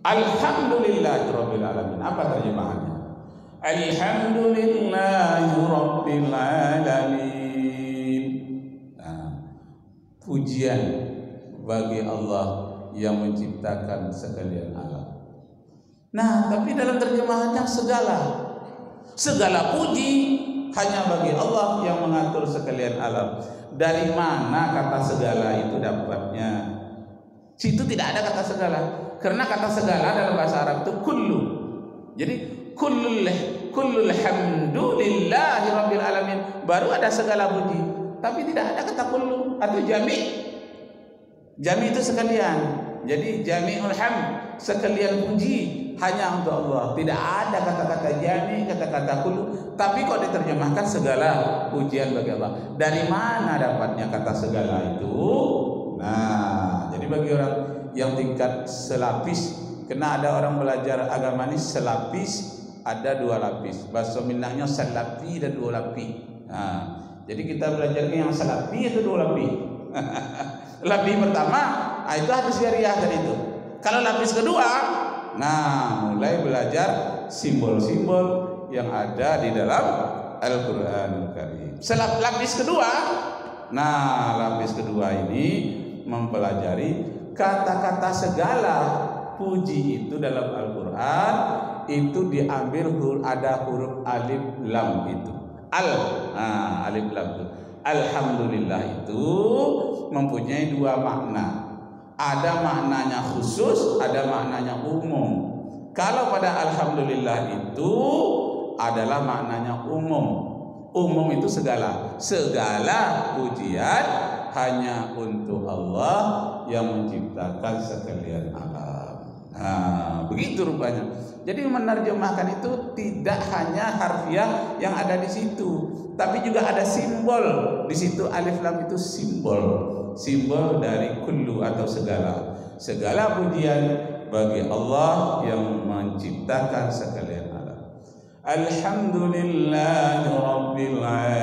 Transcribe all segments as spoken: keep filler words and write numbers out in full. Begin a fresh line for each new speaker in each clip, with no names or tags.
Alhamdulillahirabbil alamin. Apa terjemahannya? Alhamdulillahirabbil alamin. Nah, pujian bagi Allah yang menciptakan sekalian alam. Nah, tapi dalam terjemahannya segala segala puji hanya bagi Allah yang mengatur sekalian alam. Dari mana kata segala itu dapatnya? Situ tidak ada kata segala. Karena kata segala dalam bahasa Arab itu kullu. Jadi kullul kullul hamdulillahi rabbil alamin, baru ada segala puji. Tapi tidak ada kata kullu atau jami'. Jami' itu sekalian. Jadi jami'ul hamd, sekalian puji hanya untuk Allah. Tidak ada kata-kata jami', kata-kata kullu. Tapi kok diterjemahkan segala pujian bagi Allah. Dari mana dapatnya kata segala itu? Nah, jadi bagi orang yang tingkat selapis, kena ada orang belajar agama ini selapis, ada dua lapis. Bahasa Mindahnya selapi dan dua lapi. Nah, jadi kita belajarnya yang selapi itu dua lapi. Lapis pertama, ah, itu hadis syariah tadi itu. Kalau lapis kedua, nah mulai belajar simbol-simbol yang ada di dalam Al-Qur'anul Karim. Selap lapis kedua, nah lapis kedua ini mempelajari kata-kata segala puji itu dalam Al-Qur'an itu diambil huruf, ada huruf alif lam itu. Al, nah, alif lam itu. Alhamdulillah itu mempunyai dua makna. Ada maknanya khusus, ada maknanya umum. Kalau pada alhamdulillah itu adalah maknanya umum. Umum itu segala. Segala pujian hanya untuk Allah yang menciptakan sekalian alam. Nah, begitu rupanya. Jadi menerjemahkan itu tidak hanya harfiah yang ada di situ, tapi juga ada simbol di situ. Alif lam itu simbol, simbol dari kullu atau segala. Segala pujian bagi Allah yang menciptakan sekalian alam. Alhamdulillahi rabbil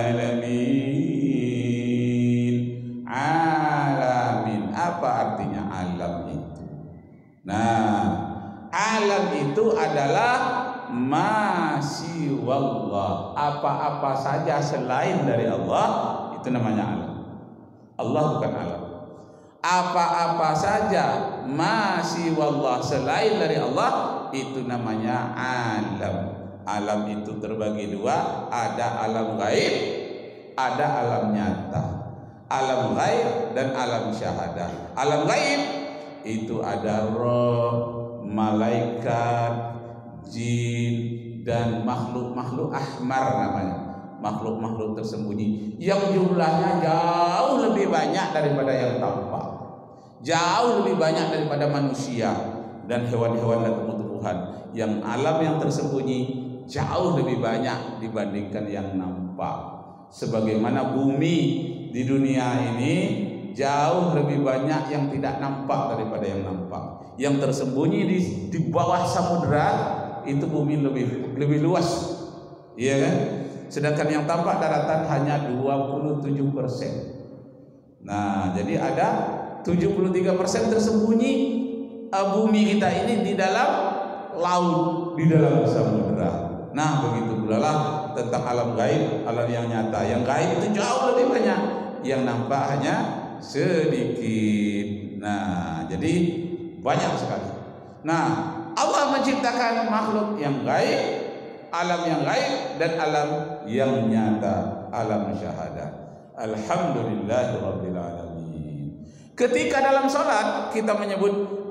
alamin. Alamin, apa artinya alam itu? Nah, alam itu adalah masiwallah, apa-apa saja selain dari Allah itu namanya alam. Allah bukan alam. Apa-apa saja masiwallah selain dari Allah itu namanya alam. Alam itu terbagi dua, ada alam gaib, ada alam nyata. Alam gaib dan alam syahadah. Alam gaib itu ada roh, malaikat, jin, dan makhluk-makhluk ahmar namanya, makhluk-makhluk tersembunyi yang jumlahnya jauh lebih banyak daripada yang tampak, jauh lebih banyak daripada manusia dan hewan-hewan dan tumbuh-tumbuhan. Yang alam yang tersembunyi jauh lebih banyak dibandingkan yang nampak. Sebagaimana bumi di dunia ini jauh lebih banyak yang tidak nampak daripada yang nampak. Yang tersembunyi di, di bawah samudera itu bumi lebih lebih luas, iya kan? Sedangkan yang tampak daratan hanya dua puluh tujuh persen. Nah, jadi ada tujuh puluh tiga persen tersembunyi uh, bumi kita ini di dalam laut, di dalam samudera. Nah, begitu pula lah tentang alam gaib, alam yang nyata. Yang gaib itu jauh lebih banyak, yang nampak hanya sedikit. Nah, jadi banyak sekali. Nah, Allah menciptakan makhluk yang gaib, alam yang gaib dan alam yang nyata, alam syahadah. Alhamdulillahirabbil alamin. Ketika dalam salat kita menyebut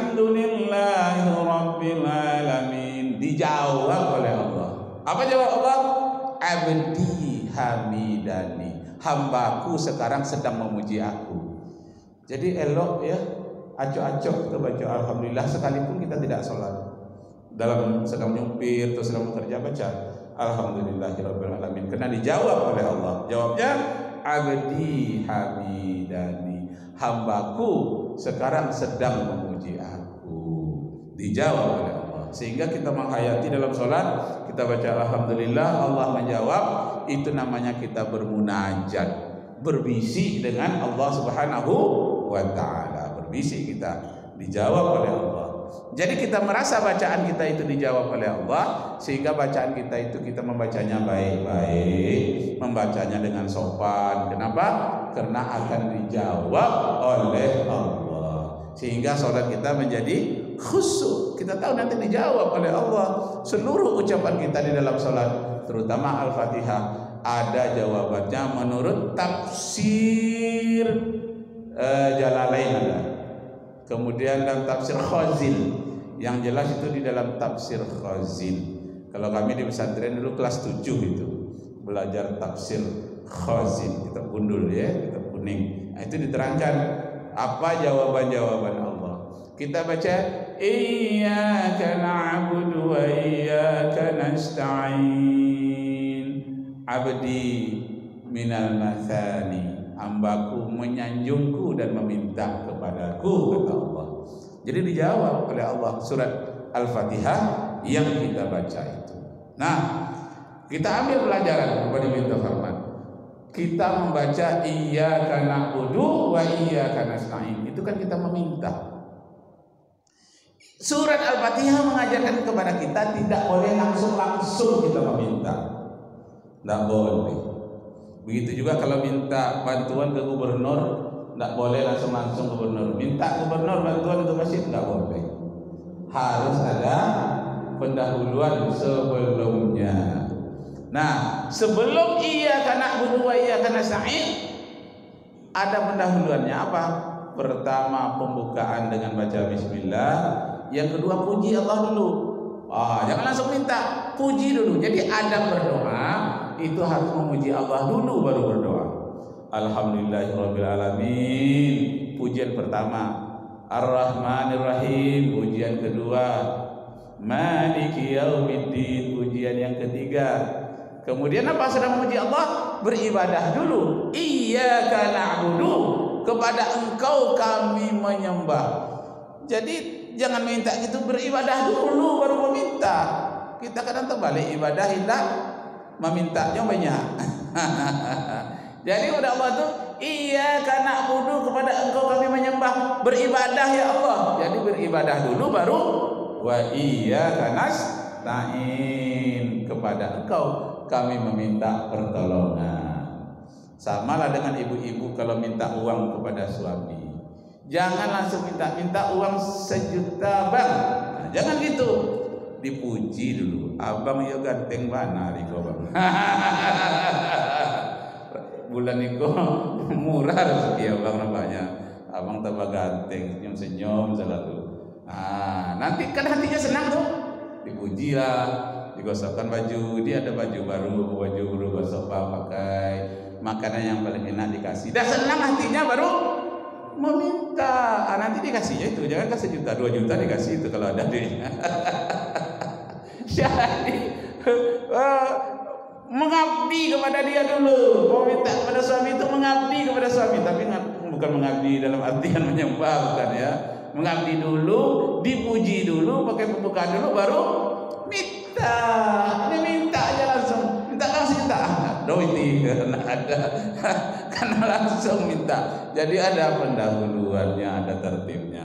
alhamdulillahirabbil alamin, dijawab oleh Allah. Apa jawab Allah? Abdi hamidani. Hambaku sekarang sedang memuji aku. Jadi elok ya, acok-acok kita baca alhamdulillah sekalipun kita tidak sholat, dalam sedang nyupir atau sedang bekerja baca alhamdulillahirabbil alamin, karena dijawab oleh Allah. Jawabnya abdi hamidani, hambaku sekarang sedang memuji aku, dijawab oleh Allah. Sehingga kita menghayati dalam sholat kita baca alhamdulillah, Allah menjawab, itu namanya kita bermunajat, berbisik dengan Allah Subhanahu wa ta'ala. Berbisik kita, dijawab oleh Allah. Jadi kita merasa bacaan kita itu dijawab oleh Allah, sehingga bacaan kita itu kita membacanya baik-baik, membacanya dengan sopan. Kenapa? Karena akan dijawab oleh Allah, sehingga sholat kita menjadi khusyuk. Kita tahu nanti dijawab oleh Allah seluruh ucapan kita di dalam sholat, terutama Al-Fatihah ada jawabannya menurut tafsir uh, Jalalain ada. Kemudian dalam tafsir Khazin, yang jelas itu di dalam tafsir Khazin. Kalau kami di pesantren dulu kelas tujuh itu belajar tafsir Khazin, kita gundul ya, kita kuning. Nah, itu diterangkan apa jawaban-jawaban Allah. Kita baca iyyaka na'budu wa iyyaka nasta'in. Abdi minal mathani, hambaku menyanjungku dan meminta kepadaku, kata Allah. Jadi dijawab oleh Allah surat Al-Fatihah yang kita baca itu. Nah, kita ambil pelajaran kepada minta firman. Kita membaca iyyaka na'budu wa iyyaka nasta'in, itu kan kita meminta. Surat Al-Fatihah mengajarkan kepada kita tidak boleh langsung-langsung kita meminta. Tidak boleh. Begitu juga kalau minta bantuan ke gubernur, tidak boleh langsung-langsung ke gubernur. Minta gubernur bantuan ke masjid, tidak boleh. Harus ada pendahuluan sebelumnya. Nah, sebelum iyyaka na'budu wa iyyaka nasta'in ada pendahuluannya apa? Pertama pembukaan dengan baca bismillah, yang kedua puji Allah dulu. Ah, jangan langsung minta, puji dulu. Jadi adab berdoa itu harus memuji Allah dulu baru berdoa. Alhamdulillahirabbil alamin, pujian pertama. Ar-Rahmanir Rahim, pujian kedua. Maliki yaumiddin, pujian yang ketiga. Kemudian apa? Sedang memuji Allah, beribadah dulu. Iyyaka na'budu, kepada Engkau kami menyembah. Jadi jangan minta gitu, beribadah dulu baru meminta. Kita kadang terbalik, ibadah hendak memintanya banyak. Jadi udah Allah tuh iyyaka na'budu, kepada Engkau kami menyembah, beribadah ya Allah. Jadi beribadah dulu baru wa iyyaka nasta'in, kepada Engkau kami meminta pertolongan. Samalah dengan ibu-ibu kalau minta uang kepada suami, jangan langsung minta-minta uang sejuta bang. Nah, jangan gitu, dipuji dulu. Abang ya ganteng mana riko bang. Bulan niko murah rezeki abang nampaknya. Abang tambah ganteng, senyum-senyum selalu. Nah, nanti kan hatinya senang tuh, dipuji lah. Digosokkan baju, dia ada baju baru, baju baru gosok pakai, makanan yang paling enak dikasih. Dah senang hatinya baru meminta. Ah, nanti dikasihnya itu, jangan kasih juta, dua juta dikasih itu kalau ada duitnya. Jadi uh, mengabdi kepada dia dulu. Mau minta kepada suami itu mengabdi kepada suami, tapi bukan mengabdi dalam artian menyembah, bukan ya. Mengabdi dulu, dipuji dulu, pakai pembukaan dulu, baru minta. Ini minta aja langsung, minta langsung minta. Doiti karena ada, karena langsung minta. Jadi ada pendahuluannya, ada tertibnya.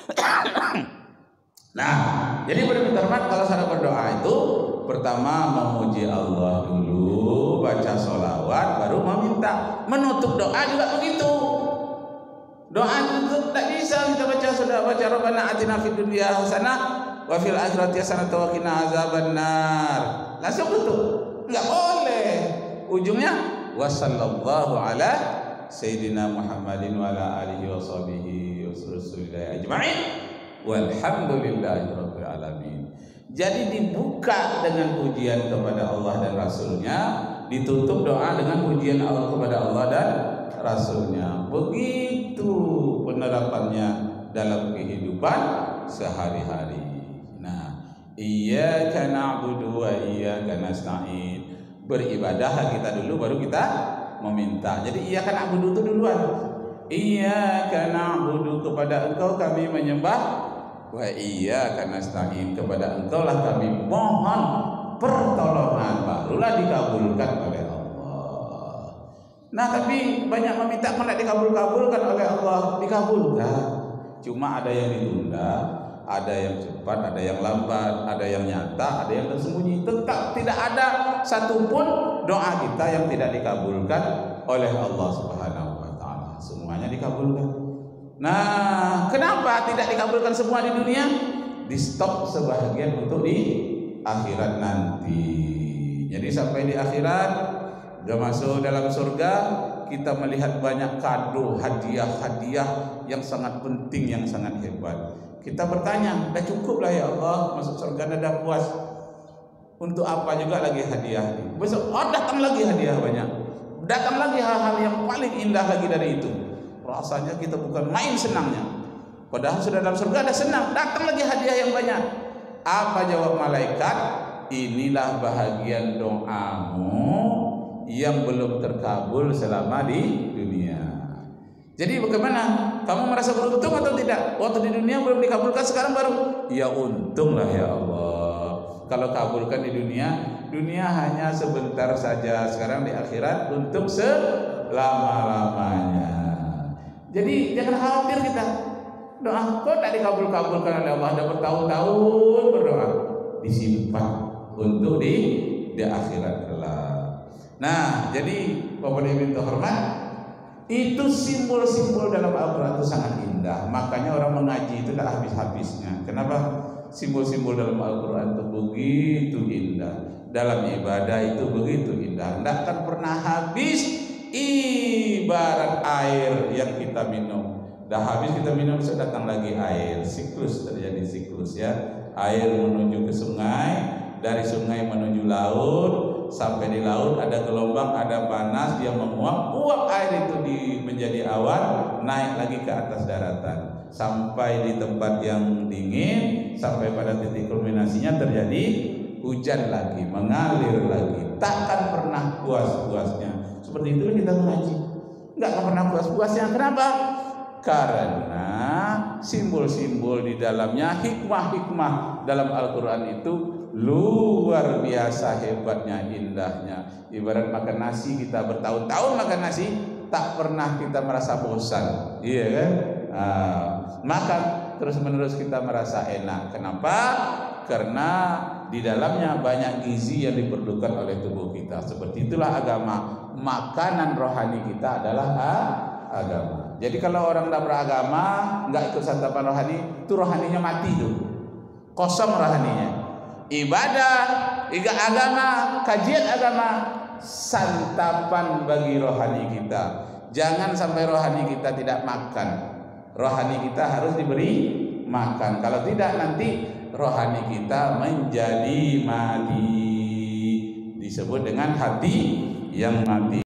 Nah, jadi berminta kalau saat berdoa itu pertama memuji Allah dulu, baca sholawat, baru meminta. Menutup doa juga begitu. Doa itu tak bisa kita baca sudah baca Rabbana atina fid dunya hasanah wa fil akhirati hasanah wa qina azabannar. Langsung tutup. Enggak boleh. Ujungnya wasallallahu ala sayyidina Muhammadin wa ala alihi wa sahbihi wasallam ajma'in walhamdulillahirabbil alamin. Jadi dibuka dengan pujian kepada Allah dan Rasulnya, ditutup doa dengan pujian Allah kepada Allah dan Rasulnya. Begitu penerapannya dalam kehidupan sehari-hari. Nah, iyyaka na'budu wa iyyaka nasta'in, beribadah kita dulu baru kita meminta. Jadi iyyaka na'budu itu duluan. Iyyaka na'budu, kepada Engkau kami menyembah, wa iyyaka nasta'in, kepada Engkau lah kami mohon pertolongan, barulah dikabulkan oleh Allah. Nah, tapi banyak meminta kok tidak dikabul-kabulkan oleh Allah. Dikabulkan, cuma ada yang ditunda, ada yang cepat, ada yang lambat, ada yang nyata, ada yang tersembunyi. Tetap tidak ada satupun doa kita yang tidak dikabulkan oleh Allah Subhanahu wa taala. Semuanya dikabulkan. Nah, kenapa tidak dikabulkan semua di dunia? Di stop sebagian untuk di akhirat nanti. Jadi sampai di akhirat, udah masuk dalam surga, kita melihat banyak kado, hadiah-hadiah yang sangat penting, yang sangat hebat. Kita bertanya, dah cukup lah ya Allah, masuk surga dah puas. Untuk apa juga lagi hadiah? Besok, oh datang lagi hadiah banyak. Datang lagi hal-hal yang paling indah lagi dari itu. Rasanya kita bukan main senangnya. Padahal sudah dalam surga ada senang, datang lagi hadiah yang banyak. Apa jawab malaikat? Inilah bahagian doamu yang belum terkabul selama di dunia. Jadi bagaimana? Kamu merasa beruntung atau tidak? Waktu di dunia belum dikabulkan, sekarang baru. Ya untunglah ya Allah. Kalau kabulkan di dunia, dunia hanya sebentar saja. Sekarang di akhirat untuk selama-lamanya. Jadi jangan khawatir kita. Doa kok tak dikabul-kabulkan oleh Allah, ada bertahun-tahun berdoa, disimpan untuk di di akhirat kelak. Nah, jadi Bapak Ibu terhormat, itu simbol-simbol dalam Al-Quran itu sangat indah. Makanya orang mengaji itu tidak habis-habisnya. Kenapa? Simbol-simbol dalam Al-Quran itu begitu indah. Dalam ibadah itu begitu indah. Tidak akan pernah habis. Ibarat air yang kita minum. Dah habis kita minum, bisa datang lagi air. Siklus, terjadi siklus ya. Air menuju ke sungai, dari sungai menuju laut, sampai di laut ada gelombang, ada panas, dia menguap, uap air itu di, menjadi awan, naik lagi ke atas daratan, sampai di tempat yang dingin, sampai pada titik kulminasinya terjadi hujan lagi, mengalir lagi, takkan pernah puas-puasnya. Seperti itu kita mengaji, nggak akan pernah puas-puasnya. Kenapa? Karena simbol-simbol di dalamnya, hikmah-hikmah dalam Al-Quran itu luar biasa hebatnya, indahnya. Ibarat makan nasi, kita bertahun-tahun makan nasi, tak pernah kita merasa bosan, iya kan? Nah, makan terus-menerus kita merasa enak. Kenapa? Karena di dalamnya banyak gizi yang diperlukan oleh tubuh kita. Seperti itulah agama. Makanan rohani kita adalah agama. Jadi kalau orang tidak beragama, nggak ikut santapan rohani, itu rohaninya mati tuh, kosong rohaninya. Ibadah, ibadah agama, kajian agama, santapan bagi rohani kita. Jangan sampai rohani kita tidak makan. Rohani kita harus diberi makan. Kalau tidak, nanti rohani kita menjadi mati. Disebut dengan hati yang mati.